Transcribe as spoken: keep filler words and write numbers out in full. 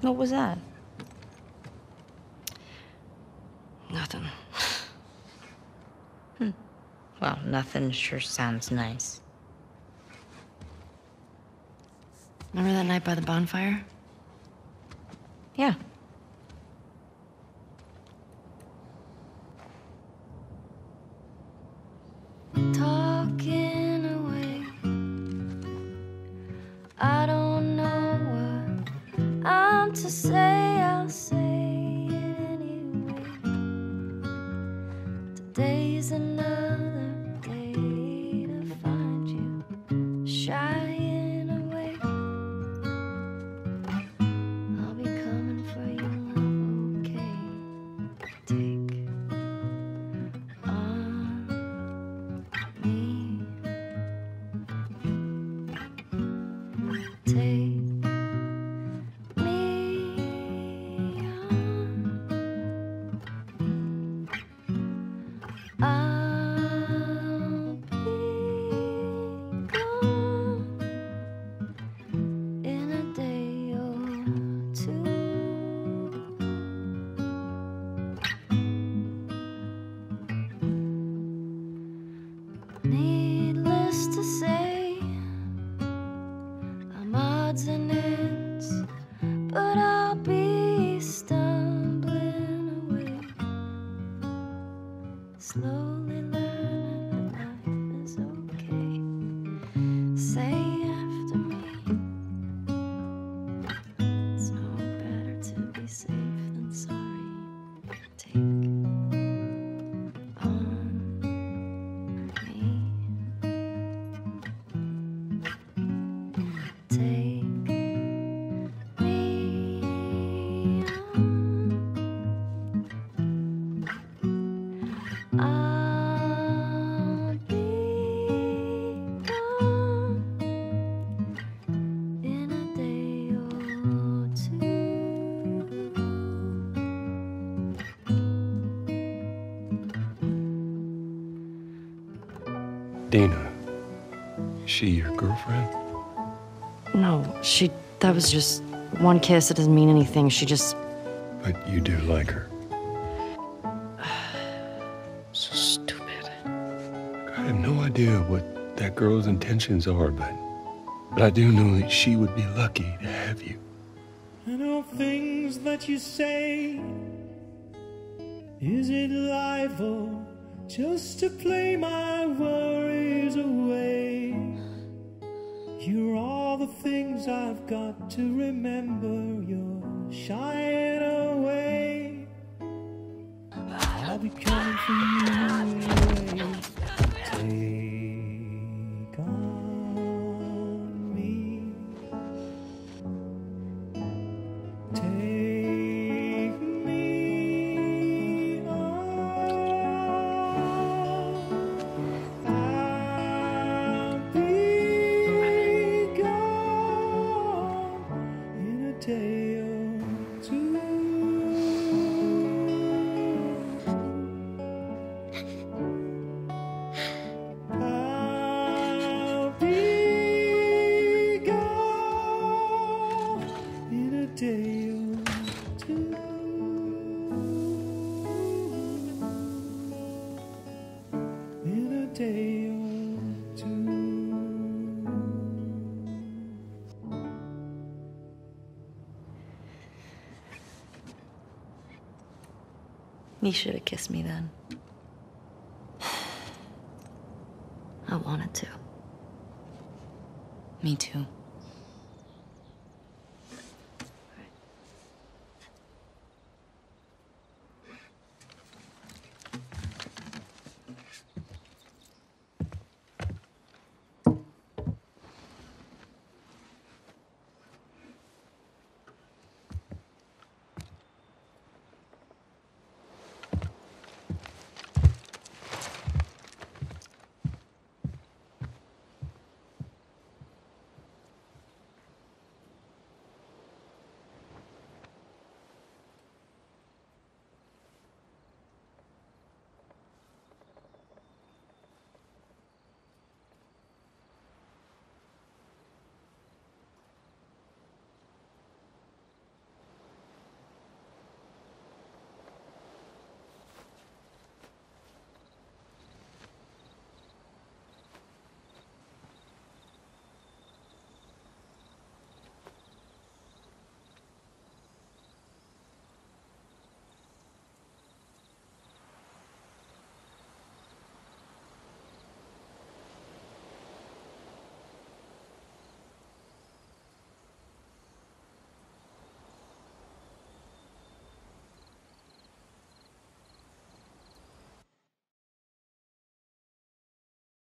What was that? Nothing. Hmm. Well, nothing sure sounds nice. Remember that night by the bonfire? Yeah. Talking away, I don't know what I'm to say, I'll say it anyway. Today's another day to find you shying away. I'll be coming for you, love, okay? Take on me. Take me on. I'll be gone in a day or two. Needless to say, I'm odds and ends, but I'll be stumbling away, slowly learning that life is okay. Say after me, it's no better to be safe than sorry. Take on me. Take me on. I'll be gone in a day or two. Dina, is she your girlfriend? No, she... that was just one kiss. It doesn't mean anything. She just... But you do like her. so stupid. I have no idea what that girl's intentions are, but... But I do know that she would be lucky to have you. I know things that you say. Is it life or just to play my worries away? You're all the things I've got to remember. You're shying away. I'll be coming for you anyway. Take on me. Take me on. I'll be gone in a day or two. I'll be gone in a day or two. In a day or two. You should have kissed me then. I wanted to. Me too.